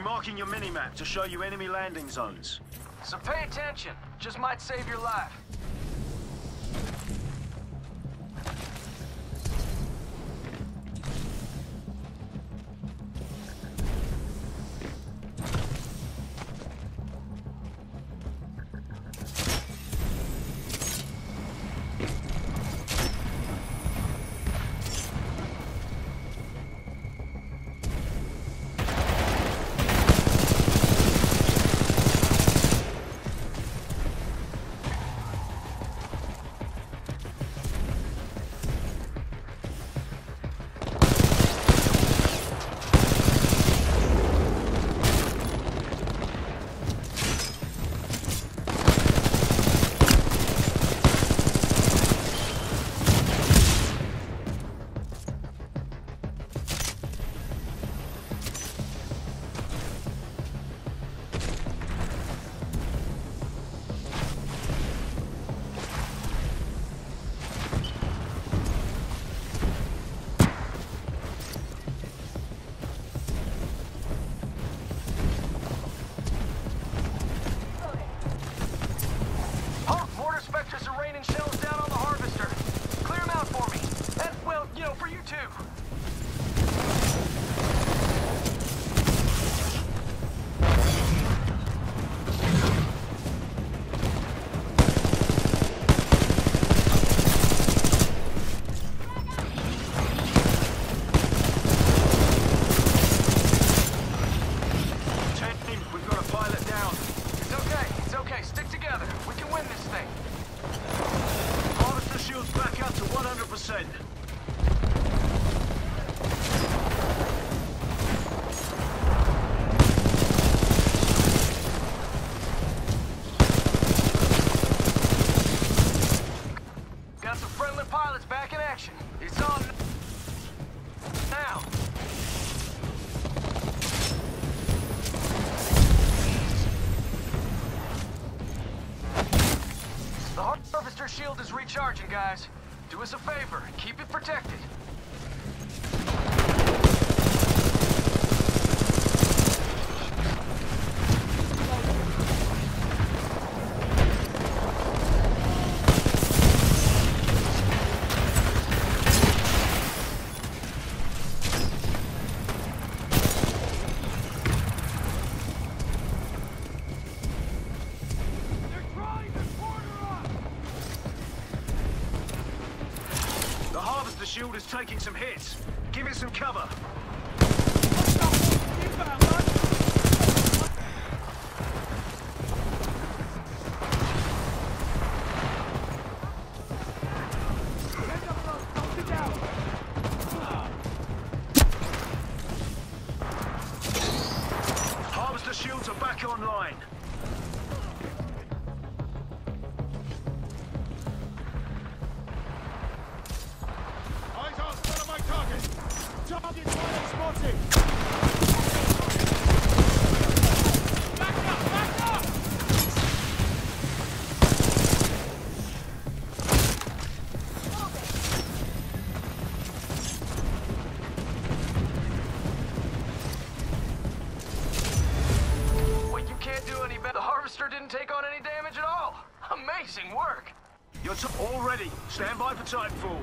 marking your minimap to show you enemy landing zones. So pay attention. Just might save your life. Shield is recharging, guys. Do us a favor, keep it protected. The shield is taking some hits. Give it some cover. Harvester shields are back online. Target spotted! Back up! Back up! Wait, you can't do any better. The Harvester didn't take on any damage at all. Amazing work. You're all ready. Stand by for Titanfall.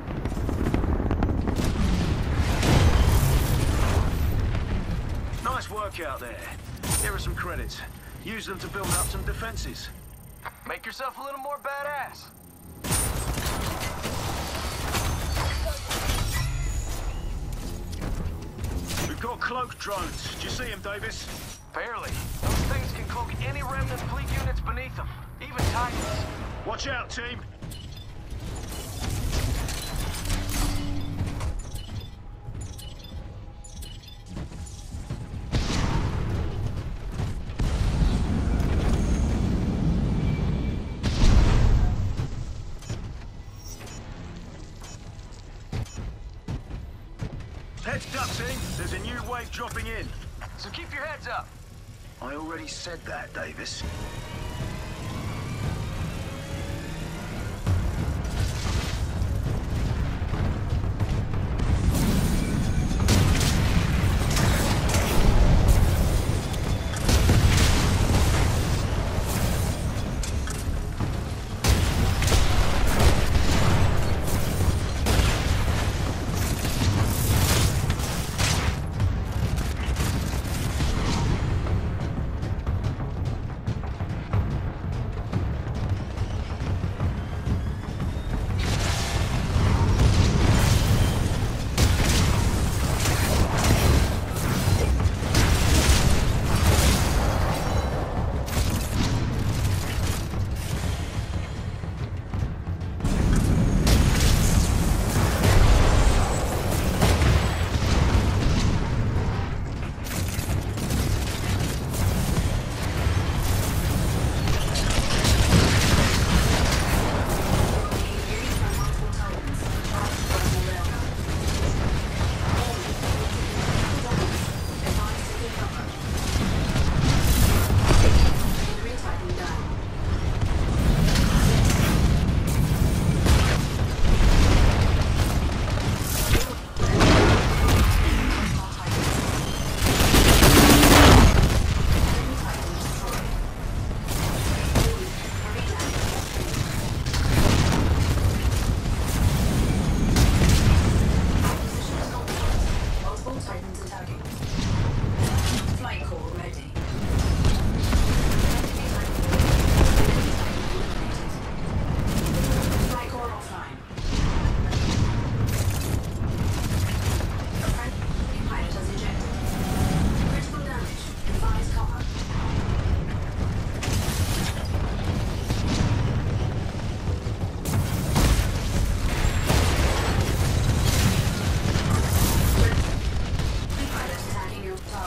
Nice work out there. Here are some credits. Use them to build up some defenses. Make yourself a little more badass. We've got cloaked drones. Did you see them, Davis? Barely. Those things can cloak any remnant fleet units beneath them, even Titans. Watch out, team. Heads up, team. There's a new wave dropping in. So keep your heads up. I already said that, Davis.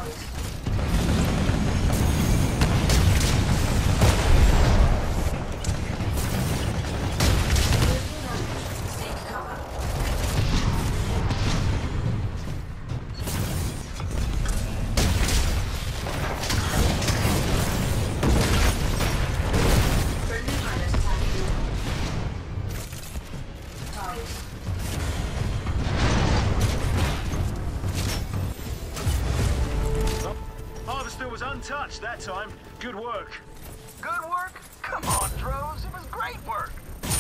Harvester was untouched that time. Good work. Good work? Come on, Droz. It was great work.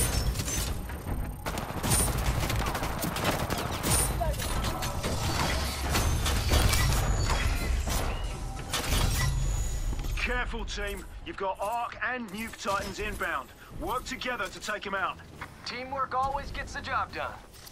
Careful, team. You've got Ark and Nuke Titans inbound. Work together to take them out. Teamwork always gets the job done.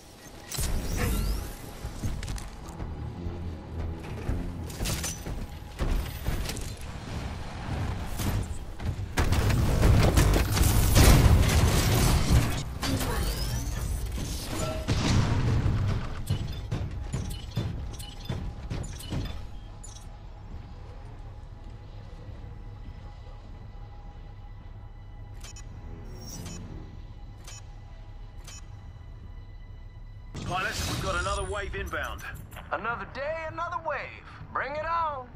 Pilots, we've got another wave inbound. Another day, another wave. Bring it on.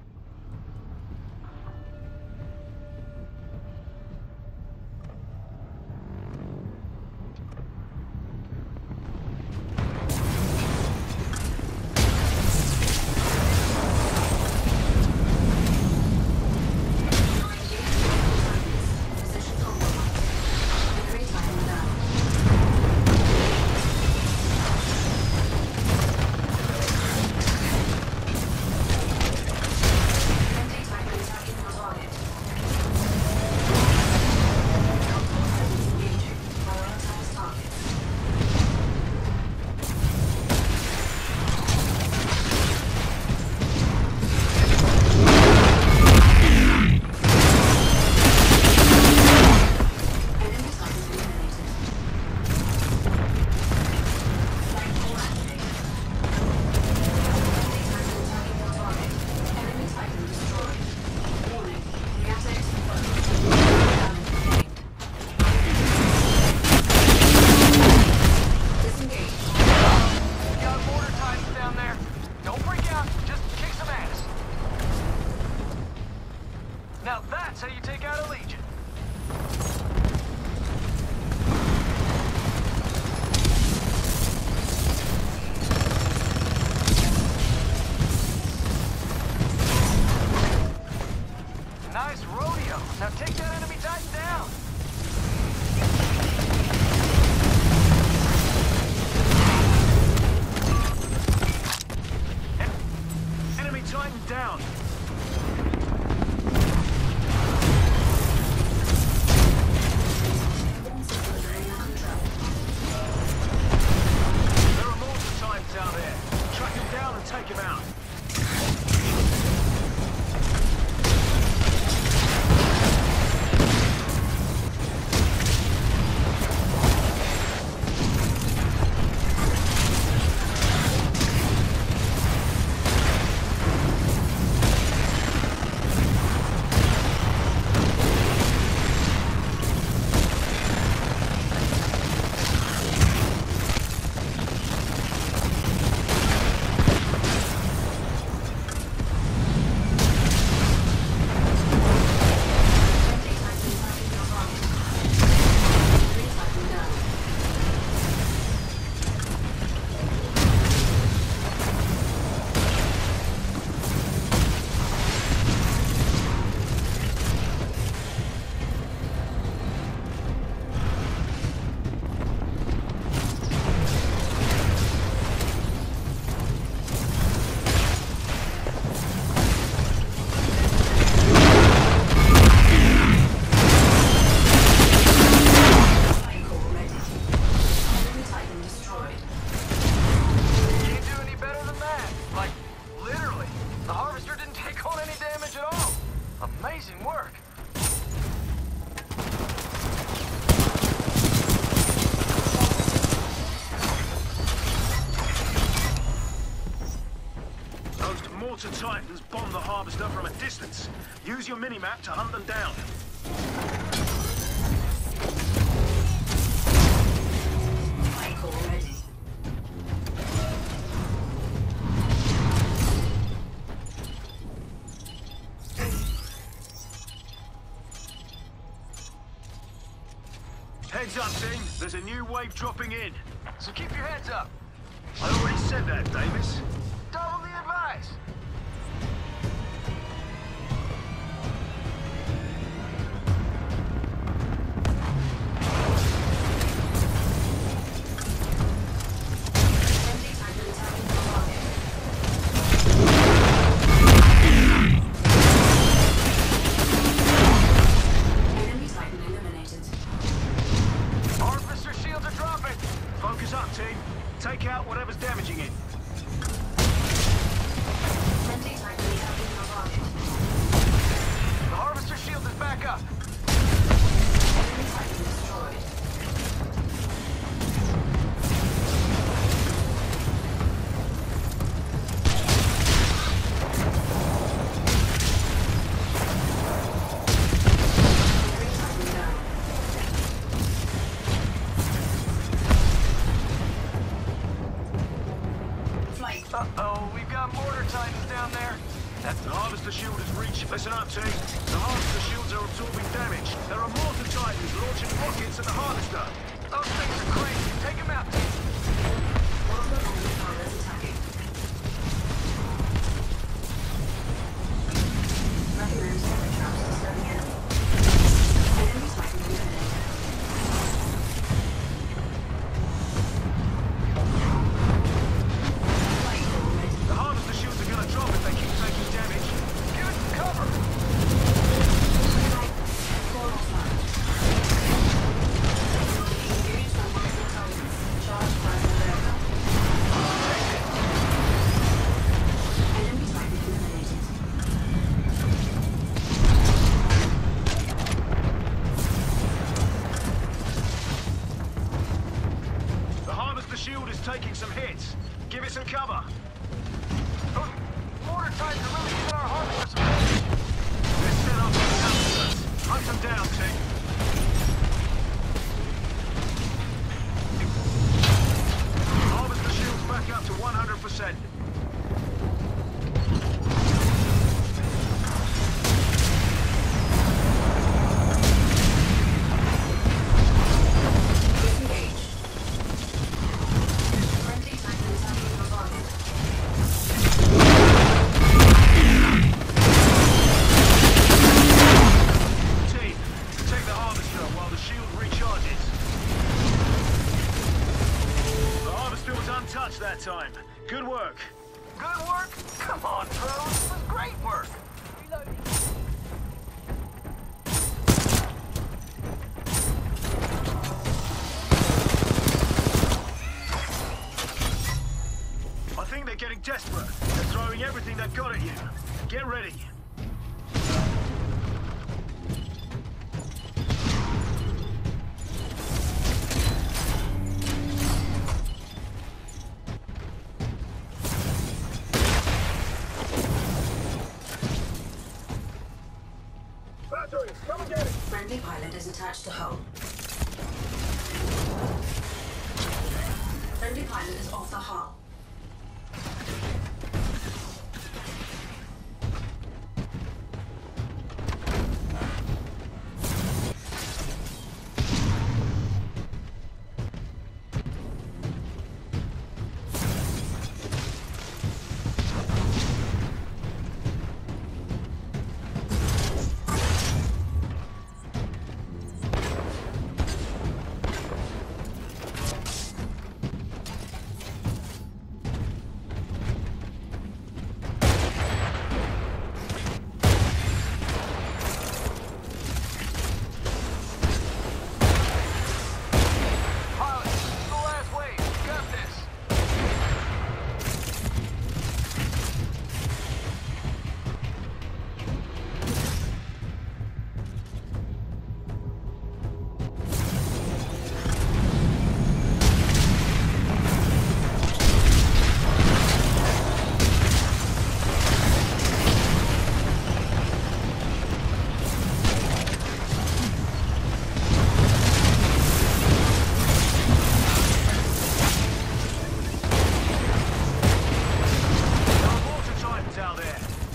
Now that's how you take out a Legion. Nice rodeo. Now take that enemy Titan down. Enemy Titan down. Down there. Track him down and take him out. bomb the harvester from a distance. Use your minimap to hunt them down. Michael ready. Heads up, team. There's a new wave dropping in. So keep your heads up. I already said that, Davis. Double the advice. Friendly Titan attacking the target. Enemy Titan eliminated. Harvester shields are dropping. Focus up, team. Take out whatever's damaging it. Friendly Titan attacking the target. The harvester shield is back up. Enemy Titan destroyed. Enemy Titan down. Flight. Uh-oh, we've got mortar titans down there. The harvester shield has reached. Listen up, team. The harvester shields are absorbing damage. There are mortar titans launching rockets at the harvester. Those things are crazy. Take them out. Multiple enemy fighters attacking. Recommends heavy traps disturbing enemy. Enemy Titan eliminated. Flight call ready. The harvester shields are going to drop if they keep taking damage. Give it some cover. Flight. Call offline. Engaged on multiple Titans. Charge fighter there. Enemy Titan eliminated. The harvester shield is taking some hits. Give it some cover. Those mortar titans are really giving our harvester some damage. Let's set up on the outskirts. Hunt them down, team. Harvester shield's back up to 100%. Disengage. Friendly Titan attacking the target. Team, take the harvester while the shield recharges. The harvester was untouched that time. Good work. Good work? Come on, bro. This was great work. Reloading. I think they're getting desperate. They're throwing everything they've got at you. Get ready. Batteries, come and get it! Friendly pilot is attached to hull. Friendly pilot is off the hull.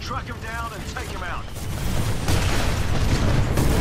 Track him down and take him out.